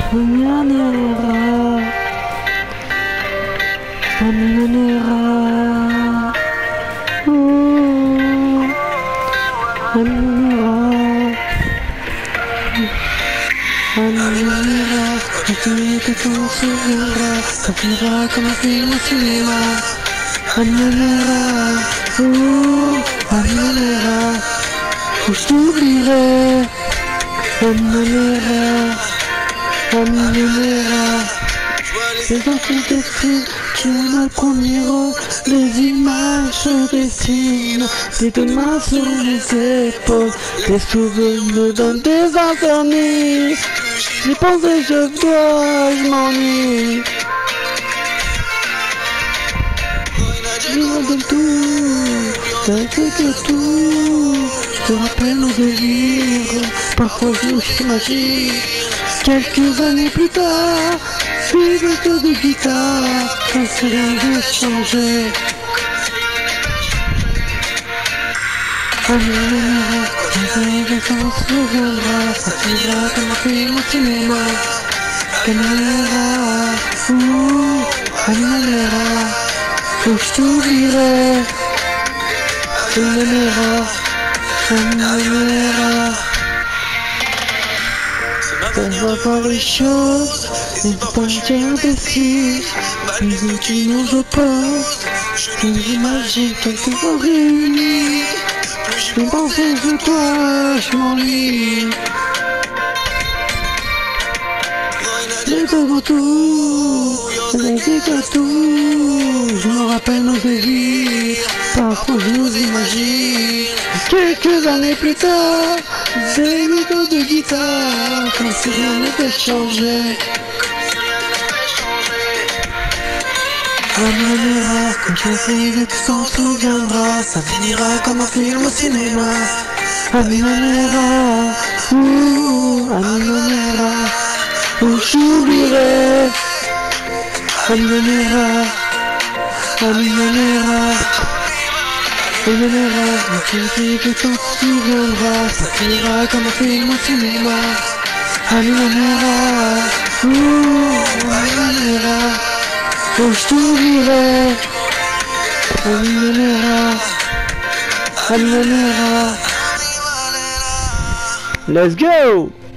Que t'en souviendras, ça finira comme un film au cinéma. Améliora, améliora, où je t'oublierai. Améliora, améliora. C'est dans ton esprit, tu es le premier rôle. Les images se dessinent, tes deux mains sur les épaules. Tes souvenirs me donnent des insomnies. J'y pense et je dois, je m'ennuie. Dis-moi de tout, t'as fait que tout. Je te rappelle nos délires, parfois j'imagine. Quelques années plus tard, suivi de guitare, quand c'est rien de changer. Améliora, t'en souviendra, ça finira comme un film au cinéma. Améliora, améliora, où je t'oublierai. Améliora, améliora. On va voir les choses, et pas dire d'ici. Mais tu nous opposent, j'imagine quelques fois réunis. Je pense que toi, je m'ennuie. J'ai de retour, j'ai dit que tout. Je me rappelle nos délires, parfois je nous imagine. Quelques années plus tard, des vidéos de guitare, comme si rien n'était changé. Améliora, quand je sais que tu t'en souviendras, ça finira comme un film au cinéma. Améliora, améliora, où j'oublierai. Améliora, améliora, améliora, quand je sais que tu t'en souviendras, ça finira comme un film au cinéma. Améliora, améliora, où je t'oublierai. Améliora, améliora. Let's go!